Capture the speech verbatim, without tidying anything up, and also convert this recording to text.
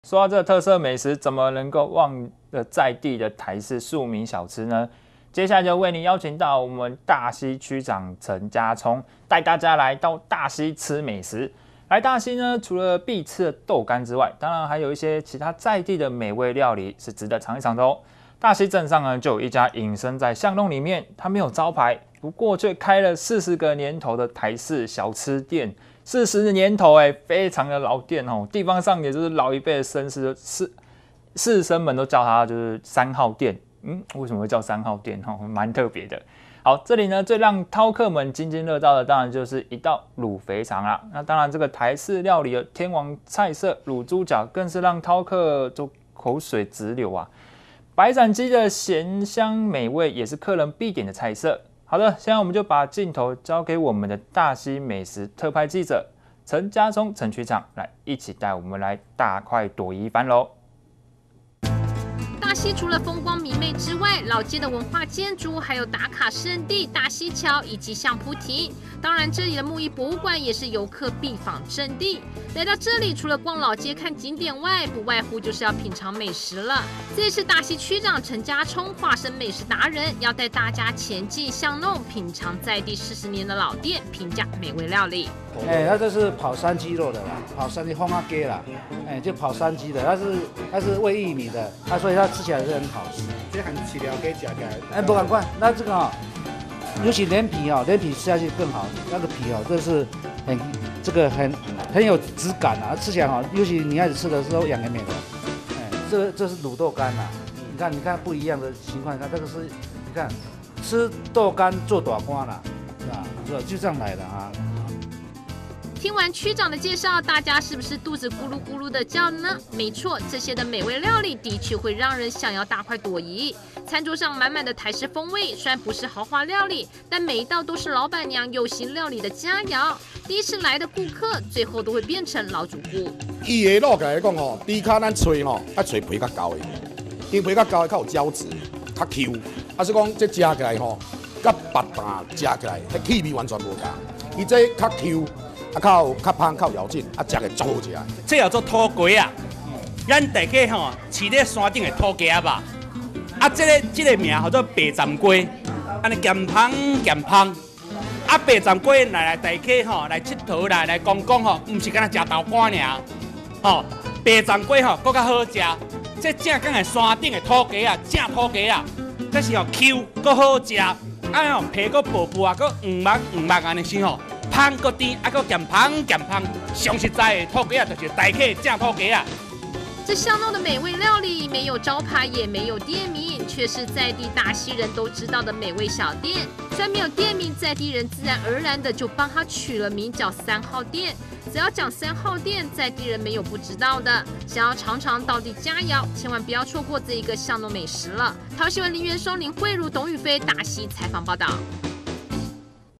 说到这个特色美食，怎么能够忘了在地的台式庶民小吃呢？接下来就为您邀请到我们大溪区长陈家聪，带大家来到大溪吃美食。来大溪呢，除了必吃的豆干之外，当然还有一些其他在地的美味料理是值得尝一尝的哦。大溪镇上呢，就有一家隐身在巷弄里面，它没有招牌，不过却开了四十个年头的台式小吃店。四十年头哎，非常的老店哦。地方上也就是老一辈的绅士士士绅们都叫它就是三号店。嗯，为什么会叫三号店？哈，蛮特别的。好，这里呢最让饕客们津津乐道的，当然就是一道卤肥肠啦。那当然，这个台式料理的天王菜色卤猪脚，更是让饕客就口水直流啊。白斩鸡的咸香美味，也是客人必点的菜色。好的，现在我们就把镜头交给我们的大溪美食特派记者陈家聪陈区长，来一起带我们来大快朵颐一番喽。 大溪除了风光明媚之外，老街的文化建筑，还有打卡圣地大溪桥以及相扑亭。当然，这里的木艺博物馆也是游客必访阵地。来到这里，除了逛老街看景点外，不外乎就是要品尝美食了。这也是大溪区长陈家聪化身美食达人，要带大家前进巷弄，品尝在地四十年的老店，评价美味料理。 哎，它这是跑山鸡肉的啦，跑山鸡烘阿鸡啦，哎，就跑山鸡的，它是它是喂玉米的，它所以它吃起来是很好吃。 这含饲料给加起来， 哎，不赶快，那这个哦，尤其连皮哦，连皮吃下去更好，那个皮哦，这是很这个很很有质感啊，吃起来哦，尤其女孩子吃的时候养颜美的，哎，这个这是卤豆干呐、啊，你看你看不一样的情况，你看这个是，你看吃豆干做大官啦，是吧？是吧？就这样来的啊。 听完区长的介绍，大家是不是肚子咕噜咕噜的叫呢？没错，这些的美味料理的确会让人想要大快朵颐。餐桌上满满的台式风味，虽然不是豪华料理，但每一道都是老板娘用心料理的佳肴。第一次来的顾客，最后都会变成老主顾。 伊的肉来讲吼，猪脚咱吹吼，爱吹皮较厚的，因皮较厚的较有胶质，较 Q。啊，是讲这食起来吼，甲白蛋食起来，迄气味完全无同。伊这较 Q。啊，较有较香，较有咬劲，啊，食个足好食。 这叫做土鸡啊！咱大家吼饲咧山顶的土鸡啊吧。啊，这个这个名叫做白斩鸡，安尼咸香咸香。啊，白斩鸡来来大家吼来佚佗来来讲讲吼，唔是干那食豆干尔。吼，白斩鸡吼更较好食。这正港的山顶的土鸡啊，正土鸡啊，这是吼 Q 更好食。啊吼皮个薄薄啊，个黄目黄目安尼先吼。香个甜，啊个咸香咸香，上实在的土鸡啊，就是大客正土鸡啊。 这巷弄的美味料理，没有招牌，也没有店名，却是在地大溪人都知道的美味小店。虽然没有店名，在地人自然而然的就帮他取了名叫三号店。只要讲三号店，在地人没有不知道的。想要尝尝道地佳肴，千万不要错过这一个巷弄美食了。桃新闻林元松、林慧茹、董宇飞大溪采访报道。